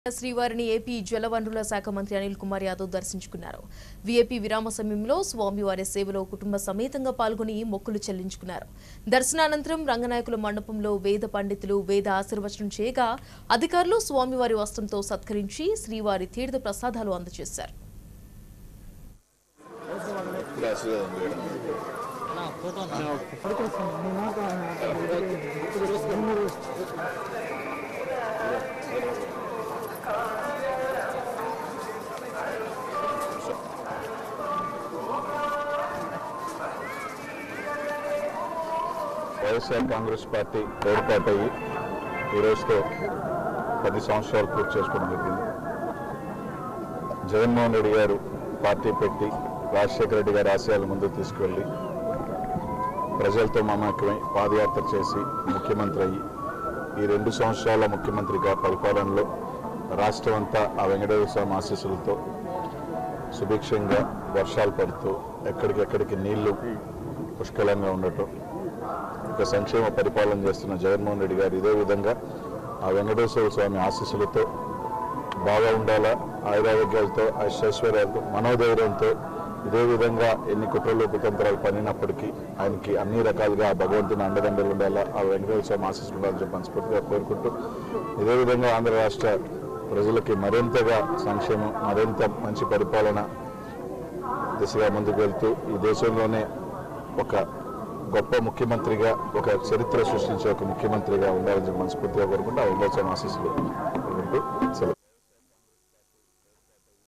శ్రీవారిని ఏపీ జలవనరుల శాఖ మంత్రి అనిల్ కుమార్ యాదవ్ దర్శించుకున్నారు. వీఐపీ విరామ సమయంలో స్వామివారి సేవలో కుటుంబ సమేతంగా పాల్గొని మొక్కులు చెల్లించుకున్నారు. దర్శనానంతరం రంగనాయకుల మండపంలో వేద పండితులు వేద ఆశీర్వచనం చేయగా అధికారులు స్వామివారి వస్త్రంతో సత్కరించి శ్రీవారి తీర్థ ప్రసాదాలు అందజేశారు. వైఎస్ఆర్ కాంగ్రెస్ పార్టీ ఏర్పాటయ్యి ఈ రోజుతో 10 సంవత్సరాలు పూర్తి చేసుకోవడం జరిగింది. జగన్మోహన్ రెడ్డి గారు పార్టీ పెట్టి రాజశేఖర రెడ్డి గారి ఆశయాలు ముందుకు తీసుకువెళ్ళి ప్రజలతో మమేకమై పాదయాత్ర చేసి ముఖ్యమంత్రి అయ్యి ఈ 2 సంవత్సరాల ముఖ్యమంత్రిగా పరిపాలనలో రాష్ట్రం అంతా ఆ వెంకటేశ్వర స్వామి ఆశీస్సులతో సుభిక్షంగా వర్షాలు పడుతూ ఎక్కడికెక్కడికి నీళ్లు పుష్కలంగా ఉండటం, ఒక సంక్షేమ పరిపాలన చేస్తున్న జగన్మోహన్ రెడ్డి గారు ఇదే విధంగా ఆ వెంకటేశ్వర స్వామి ఆశీస్సులతో బాగా ఉండాలా, ఆయురారోగ్యాలతో ఐశ్వర్యాలతో మనోధైర్యంతో ఇదే విధంగా ఎన్ని కుట్రలు కుతంత్రాలు పనినప్పటికీ ఆయనకి అన్ని రకాలుగా భగవంతుని అండదండలు ఉండాలా, ఆ వెంకటేశ్వర స్వామి ఆశీస్సులు ఉండాలని చెప్పి మనస్ఫూర్తిగా కోరుకుంటూ ఇదే విధంగా ఆంధ్ర రాష్ట్ర ప్రజలకి మరింతగా సంక్షేమం, మరింత మంచి పరిపాలన దిశగా ముందుకు వెళ్తూ ఈ దేశంలోనే ఒక గొప్ప ముఖ్యమంత్రిగా, ఒక చరిత్ర సృష్టించే ఒక ముఖ్యమంత్రిగా ఉండాలని మనస్ఫూర్తిగా కోరుకుంటూ ఆ వెంకటేశ్వర స్వామి ఆశీస్సులు